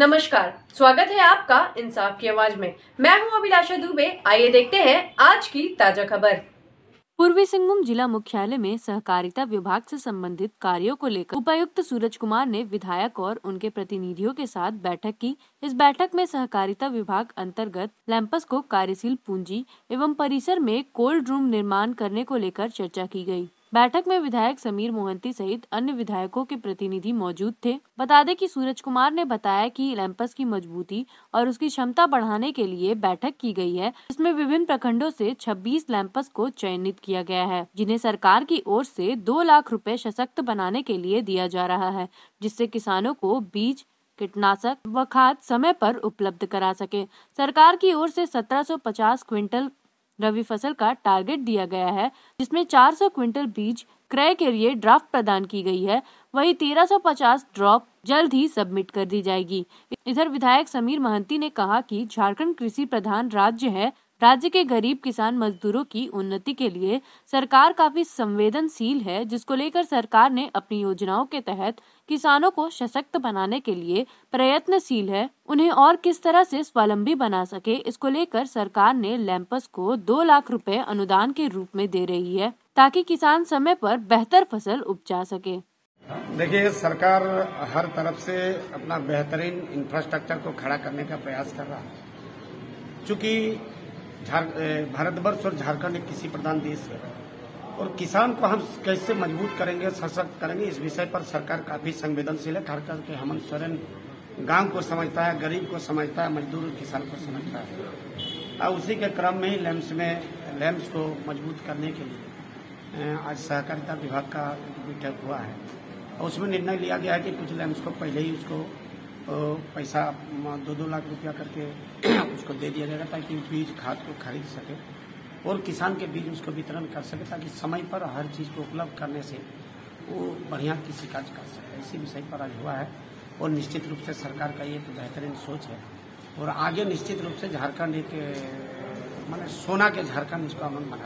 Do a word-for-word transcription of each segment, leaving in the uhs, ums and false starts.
नमस्कार, स्वागत है आपका इंसाफ की आवाज में। मैं हूं अभिलाषा दुबे। आइए देखते हैं आज की ताजा खबर। पूर्वी सिंहभूम जिला मुख्यालय में सहकारिता विभाग से संबंधित कार्यों को लेकर उपायुक्त सूरज कुमार ने विधायक और उनके प्रतिनिधियों के साथ बैठक की। इस बैठक में सहकारिता विभाग अंतर्गत लैंपस को कार्यशील पूंजी एवं परिसर में कोल्ड रूम निर्माण करने को लेकर चर्चा की गई। बैठक में विधायक समीर मोहंती सहित अन्य विधायकों के प्रतिनिधि मौजूद थे। बता दें कि सूरज कुमार ने बताया कि लैंपस की मजबूती और उसकी क्षमता बढ़ाने के लिए बैठक की गई है, इसमें विभिन्न प्रखंडों से छब्बीस लैंपस को चयनित किया गया है, जिन्हें सरकार की ओर से दो लाख रुपए सशक्त बनाने के लिए दिया जा रहा है, जिससे किसानों को बीज, कीटनाशक व खाद समय पर उपलब्ध करा सके। सरकार की ओर से सत्रह सौ पचास क्विंटल रबी फसल का टारगेट दिया गया है, जिसमें चार सौ क्विंटल बीज क्रय के लिए ड्राफ्ट प्रदान की गई है। वहीं तेरह सौ पचास ड्रॉप जल्द ही सबमिट कर दी जाएगी। इधर विधायक समीर महंती ने कहा कि झारखंड कृषि प्रधान राज्य है। राज्य के गरीब किसान मजदूरों की उन्नति के लिए सरकार काफी संवेदनशील है, जिसको लेकर सरकार ने अपनी योजनाओं के तहत किसानों को सशक्त बनाने के लिए प्रयत्नशील है। उन्हें और किस तरह से स्वावलंबी बना सके, इसको लेकर सरकार ने लैंपस को दो लाख रुपए अनुदान के रूप में दे रही है, ताकि किसान समय पर बेहतर फसल उपजा सके। देखिए, सरकार हर तरफ से अपना बेहतरीन इंफ्रास्ट्रक्चर को खड़ा करने का प्रयास कर रहा है। चूँकि भारतवर्ष और झारखंड एक कृषि प्रधान देश है और किसान को हम कैसे मजबूत करेंगे, सशक्त करेंगे, इस विषय पर सरकार काफी संवेदनशील है। खासकर के हेमंत सोरेन गांव को समझता है, गरीब को समझता है, मजदूर किसान को समझता है। और उसी के क्रम में ही लैंप्स में लैंप्स को मजबूत करने के लिए आज सहकारिता विभाग का बैठक हुआ है और उसमें निर्णय लिया गया है कि कुछ लैंप्स को पहले ही उसको पैसा दो दो लाख रुपया करके उसको दे दिया जाएगा, ताकि बीज खाद को खरीद सके और किसान के बीज उसको वितरण कर सके, ताकि समय पर हर चीज को उपलब्ध करने से वो बढ़िया कृषि कार्य कर सके। इसी विषय पर आज हुआ है और निश्चित रूप से सरकार का ये एक बेहतरीन सोच है और आगे निश्चित रूप से झारखंड एक माने सोना के झारखंड इसको अमन बना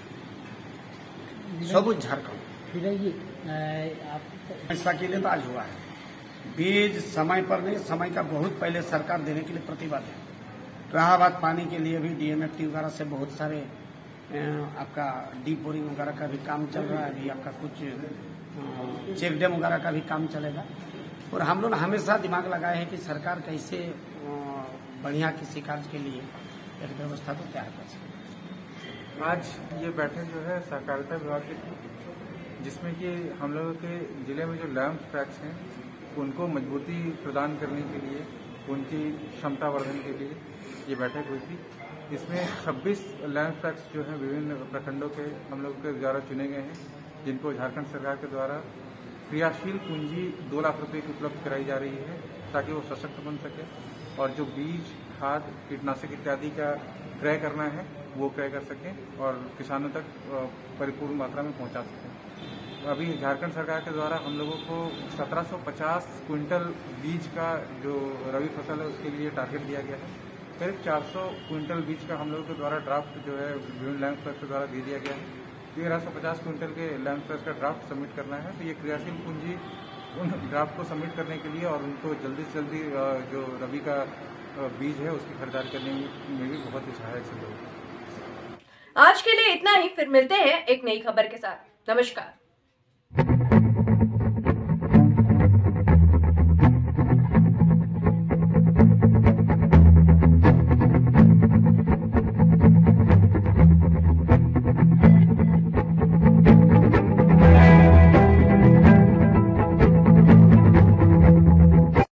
सके, सब झारखंड। फिर ये पैसा के लिए तो आज हुआ है, बीज समय पर नहीं, समय का बहुत पहले सरकार देने के लिए प्रतिबद्ध है। रहा बात पानी के लिए भी डीएमएफटी वगैरह से बहुत सारे आपका डीप बोरिंग वगैरह का भी काम चल रहा है। अभी आपका कुछ चेक डैम वगैरह का भी काम चलेगा और हम लोग हमेशा दिमाग लगाए हैं कि सरकार कैसे बढ़िया कृषि कार्य के लिए एक व्यवस्था को तैयार कर सके। आज ये बैठक जो है सहकारिता विभाग की थी, जिसमें कि हम लोगों के जिले में जो लैंप ट्रैक्स हैं उनको मजबूती प्रदान करने के लिए, उनकी क्षमता वर्धन के लिए ये बैठक हुई थी। इसमें छब्बीस लैंड ट्रैक्स जो हैं विभिन्न प्रखंडों के हम लोगों के द्वारा चुने गए हैं, जिनको झारखंड सरकार के द्वारा क्रियाशील पूंजी दो लाख रुपए की उपलब्ध कराई जा रही है, ताकि वो सशक्त बन सके और जो बीज, खाद, कीटनाशक इत्यादि का क्रय करना है वो क्रय कर सकें और किसानों तक परिपूर्ण मात्रा में पहुंचा सकें। अभी झारखंड सरकार के द्वारा हम लोगों को सत्रह सौ पचास क्विंटल बीज का जो रबी फसल है उसके लिए टारगेट दिया गया है। करीब चार सौ क्विंटल बीज का हम लोगों के द्वारा ड्राफ्ट जो है विभिन्न लैंड ट्रस्ट के द्वारा दे दिया गया है। तेरह सौ पचास क्विंटल के लैंड ट्रस्ट का ड्राफ्ट सबमिट करना है। तो ये क्रियाशील पूंजी उन ड्राफ्ट को सबमिट करने के लिए और उनको जल्दी से जल्दी जो रबी का बीज है उसकी खरीदारी करने में भी बहुत ही सहायक सिद्ध होगी। आज के लिए इतना ही, फिर मिलते हैं एक नई खबर के साथ। नमस्कार।